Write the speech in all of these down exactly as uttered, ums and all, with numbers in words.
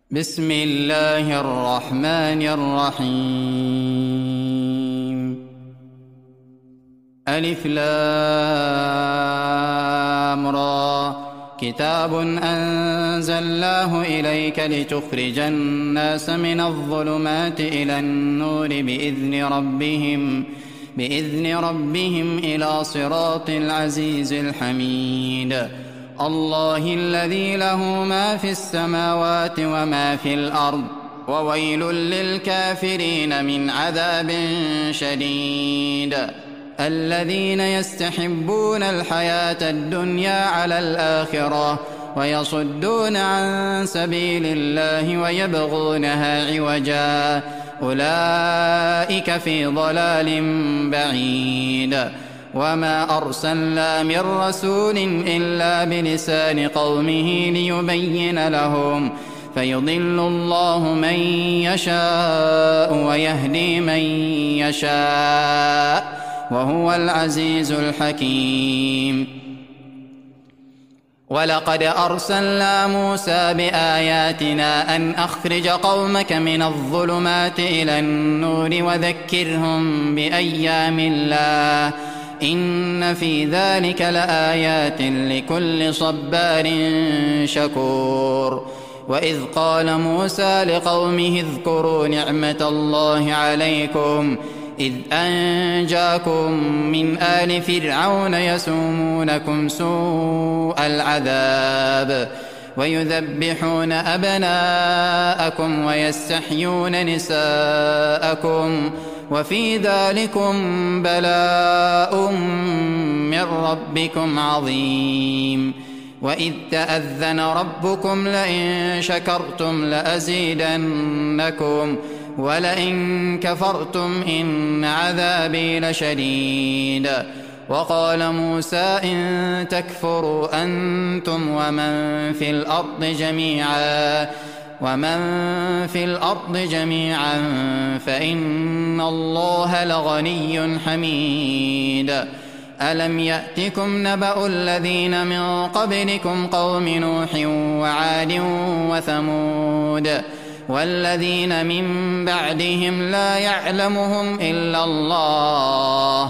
بسم الله الرحمن الرحيم. ألف لام را. كتاب أنزلناه إليك لتخرج الناس من الظلمات إلى النور بإذن ربهم بإذن ربهم إلى صراط العزيز الحميد. الله الذي له ما في السماوات وما في الأرض، وويل للكافرين من عذاب شديد. الذين يستحبون الحياة الدنيا على الآخرة ويصدون عن سبيل الله ويبغونها عوجا، أولئك في ضلال بعيد. وما أرسلنا من رسول إلا بلسان قومه ليبين لهم، فيضل الله من يشاء ويهدي من يشاء، وهو العزيز الحكيم. ولقد أرسلنا موسى بآياتنا أن أخرج قومك من الظلمات إلى النور وذكرهم بأيام الله، إن في ذلك لآيات لكل صبار شكور. وإذ قال موسى لقومه اذكروا نعمة الله عليكم إذ أنجاكم من آل فرعون يسومونكم سوء العذاب ويذبحون أبناءكم ويستحيون نساءكم، وفي ذلكم بلاء من ربكم عظيم. وإذ تأذن ربكم لئن شكرتم لأزيدنكم ولئن كفرتم إن عذابي لشديد. وقال موسى إن تكفروا أنتم ومن في الأرض جميعا ومن في الأرض جميعا فإن الله لغني حميد. ألم يأتكم نبأ الذين من قبلكم قوم نوح وعاد وثمود والذين من بعدهم لا يعلمهم إلا الله،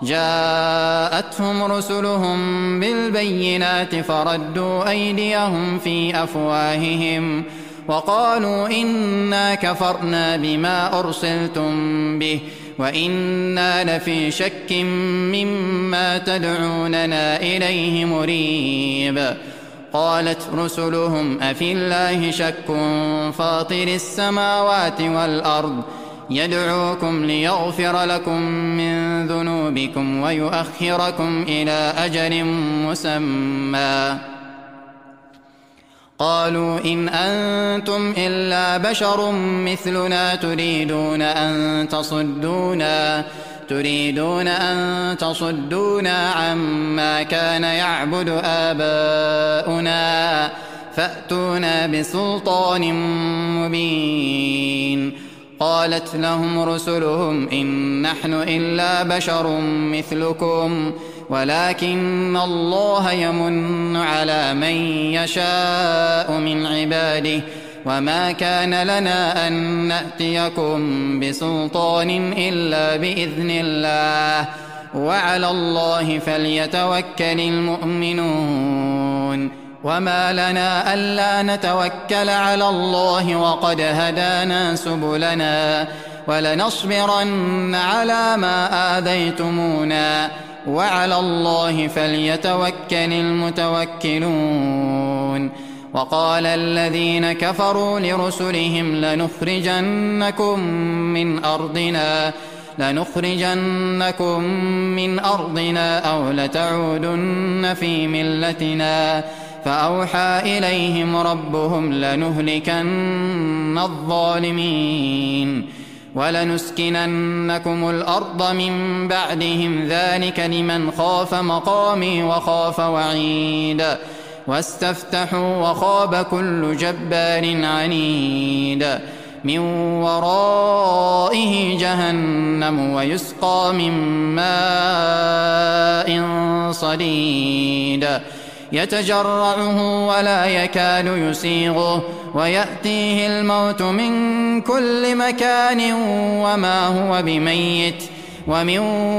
جاءتهم رسلهم بالبينات فردوا أيديهم في أفواههم وقالوا إنا كفرنا بما أرسلتم به وإنا لفي شك مما تدعوننا إليه مريب. قالت رسلهم أفي الله شك فاطر السماوات والأرض يدعوكم ليغفر لكم من ذنوبكم ويؤخركم إلى أجل مسمى. قالوا إن أنتم إلا بشر مثلنا تريدون أن تصدونا تريدون أن تصدونا عما كان يعبد آباؤنا فأتونا بسلطان مبين. قالت لهم رسلهم إن نحن إلا بشر مثلكم ولكن الله يمن على من يشاء من عباده وما كان لنا أن نأتيكم بسلطان إلا بإذن الله وعلى الله فليتوكل المؤمنون. وما لنا ألا نتوكل على الله وقد هدانا سبلنا ولنصبرن على ما آذيتمونا وعلى الله فليتوكل المتوكلون. وقال الذين كفروا لرسلهم لنخرجنكم من أرضنا لنخرجنكم من أرضنا أو لتعودن في ملتنا، فأوحى إليهم ربهم لنهلكن الظالمين ولنسكننكم الأرض من بعدهم ذلك لمن خاف مقامي وخاف وعيد. واستفتحوا وخاب كل جبار عنيد. من ورائه جهنم ويسقى من ماء صديد يتجرعه ولا يكاد يسيغه ويأتيه الموت من كل مكان وما هو بميت ومن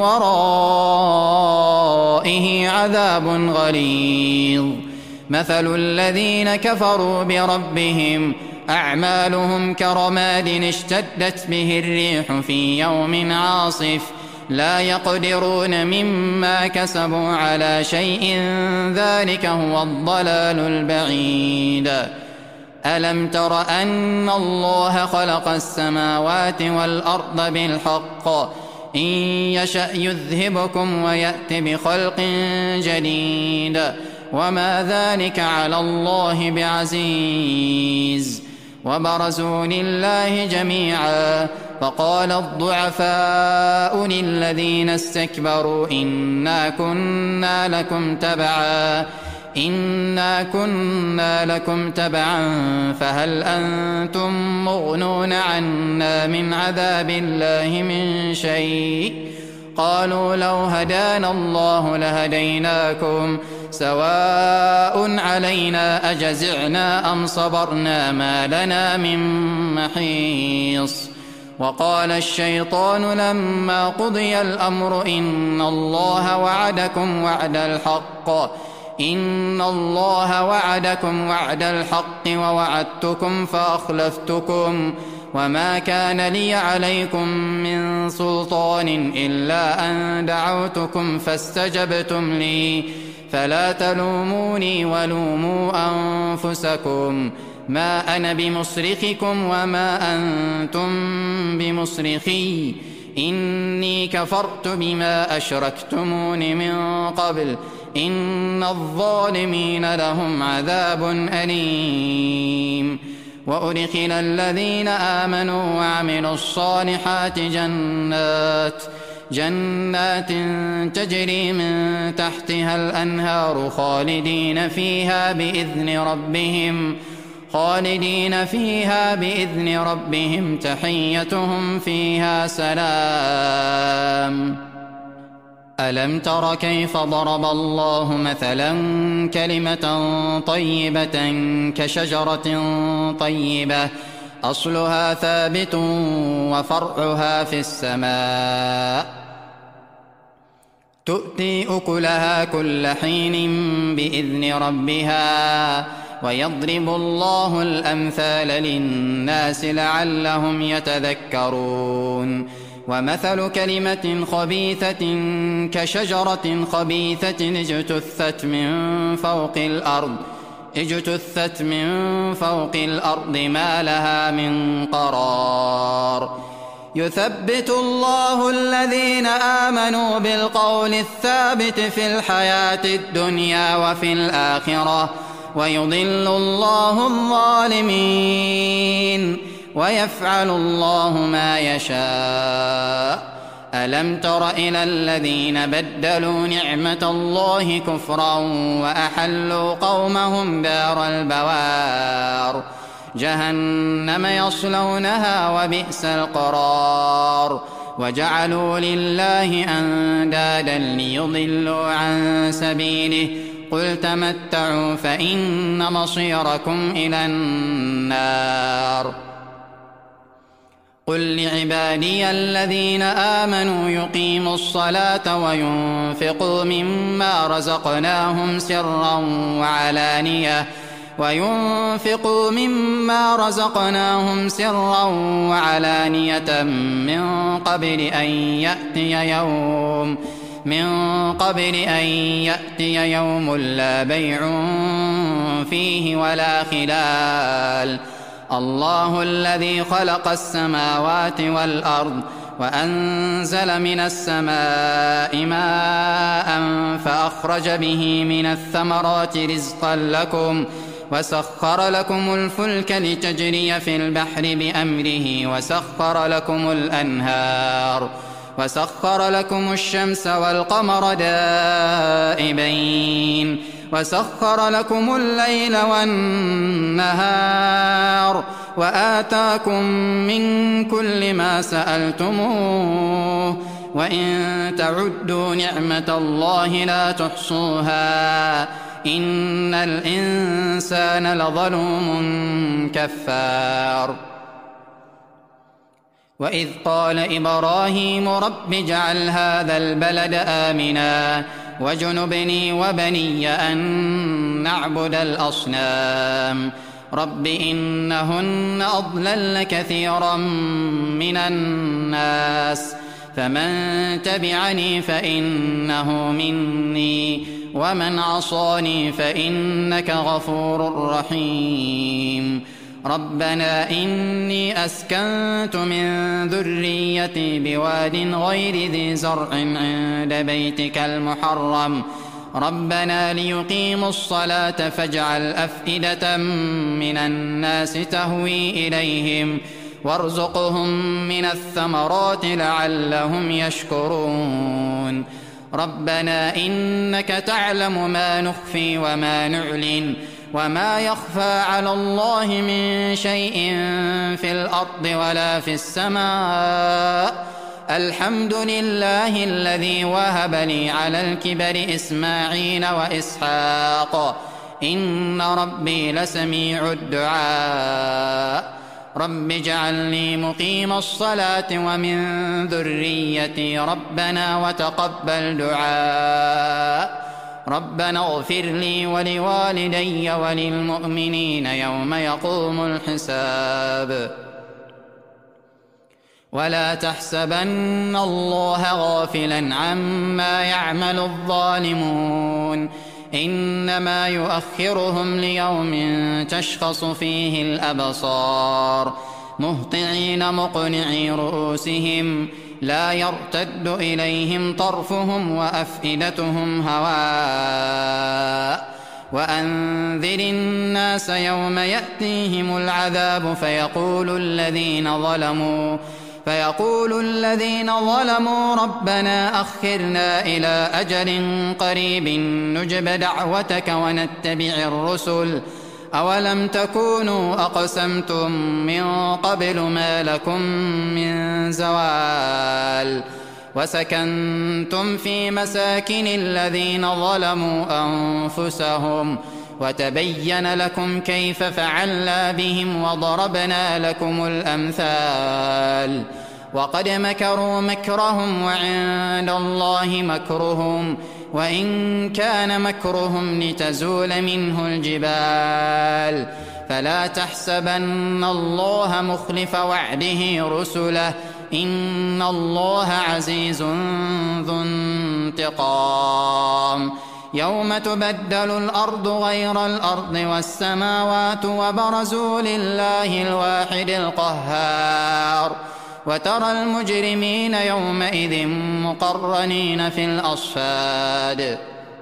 ورائه عذاب غليظ. مثل الذين كفروا بربهم أعمالهم كرماد اشتدت به الريح في يوم عاصف لا يقدرون مما كسبوا على شيء ذلك هو الضلال البعيد. ألم تر أن الله خلق السماوات والأرض بالحق إن يشأ يذهبكم ويأت بخلق جديد وما ذلك على الله بعزيز. وبرزوا لله جميعا فقال الضعفاء للذين استكبروا إنا كنا لكم تبعا إنا كنا لكم تبعا فهل أنتم مغنون عنا من عذاب الله من شيء قالوا لو هدانا الله لهديناكم سواء علينا أجزعنا أم صبرنا ما لنا من محيص. وقال الشيطان لما قضي الأمر إن الله وعدكم وعد الحق إن الله وعدكم وعد الحق ووعدتكم فأخلفتكم وما كان لي عليكم من سلطان إلا أن دعوتكم فاستجبتم لي فلا تلوموني ولوموا أنفسكم ما أنا بمصرخكم وما أنتم بمصرخي إني كفرت بما أشركتمون من قبل إن الظالمين لهم عذاب أليم. وأدخل الذين آمنوا وعملوا الصالحات جنات جنات تجري من تحتها الأنهار خالدين فيها بإذن ربهم خالدين فيها بإذن ربهم تحيتهم فيها سلام. ألم تر كيف ضرب الله مثلا كلمة طيبة كشجرة طيبة أصلها ثابت وفرعها في السماء تؤتي أكلها كل حين بإذن ربها ويضرب الله الأمثال للناس لعلهم يتذكرون. ومثل كلمة خبيثة كشجرة خبيثة اجتثت من فوق الأرض اجتثت من فوق الأرض ما لها من قرار. يثبت الله الذين آمنوا بالقول الثابت في الحياة الدنيا وفي الآخرة ويضل الله الظالمين ويفعل الله ما يشاء. ألم تر إلى الذين بدلوا نعمة الله كفرا وأحلوا قومهم دار البوار جهنم يصلونها وبئس القرار. وجعلوا لله أندادا ليضلوا عن سبيله قل تمتعوا فإن مصيركم إلى النار. قل لعبادي الذين آمنوا يقيموا الصلاة وينفقوا مما رزقناهم سرا وعلانية وينفقوا مما رزقناهم سرا وعلانية من قبل أن يأتي يوم من قبل أن يأتي يوم لا بيع فيه ولا خلال. الله الذي خلق السماوات والأرض وأنزل من السماء ماء فأخرج به من الثمرات رزقا لكم وسخر لكم الفلك لتجري في البحر بأمره وسخر لكم الأنهار وسخر لكم الشمس والقمر دائبين وسخر لكم الليل والنهار وآتاكم من كل ما سألتموه وإن تعدوا نعمة الله لا تحصوها إن الإنسان لظلوم كفار. وإذ قال إبراهيم رب اجعل هذا البلد آمنا واجنبني وبني أن نعبد الأصنام رب إنهن أضللن كثيرا من الناس فمن تبعني فإنه مني ومن عصاني فإنك غفور رحيم. ربنا إني أسكنت من ذريتي بواد غير ذي زرع عند بيتك المحرم ربنا ليقيموا الصلاة فاجعل أفئدة من الناس تهوي إليهم وارزقهم من الثمرات لعلهم يشكرون. ربنا إنك تعلم ما نخفي وما نعلن وما يخفى على الله من شيء في الأرض ولا في السماء الحمد لله الذي وهب لي على الكبر إسماعيل وإسحاق إن ربي لسميع الدعاء. رب اجعلني مقيم الصلاة ومن ذريتي ربنا وتقبل دعاء. ربنا اغفر لي ولوالدي وللمؤمنين يوم يقوم الحساب. ولا تحسبن الله غافلا عما يعمل الظالمون إنما يؤخرهم ليوم تشخص فيه الأبصار مهطعين مقنعي رؤوسهم لا يرتد إليهم طرفهم وأفئدتهم هواء. وأنذر الناس يوم يأتيهم العذاب فيقول الذين ظلموا فيقول الذين ظلموا ربنا أخرنا إلى أجل قريب نجب دعوتك ونتبع الرسل أولم تكونوا أقسمتم من قبل ما لكم من زوال. وسكنتم في مساكن الذين ظلموا أنفسهم وتبين لكم كيف فعلنا بهم وضربنا لكم الأمثال. وقد مكروا مكرهم وعند الله مكرهم وإن كان مكرهم لتزول منه الجبال. فلا تحسبن الله مخلف وعده رسله إن الله عزيز ذو انتقام. يوم تبدل الأرض غير الأرض والسماوات وبرزوا لله الواحد القهار وترى المجرمين يومئذ مقرنين في الأصفاد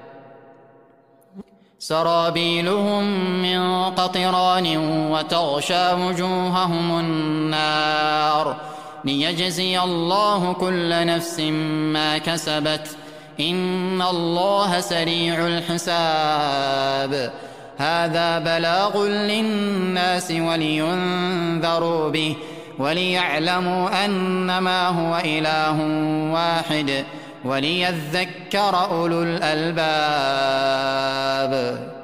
سرابيلهم من قطران وتغشى وجوههم النار ليجزي الله كل نفس ما كسبت إن الله سريع الحساب. هذا بلاغ للناس ولينذروا به وليعلموا أنما هو إله واحد وليذكر أولو الألباب.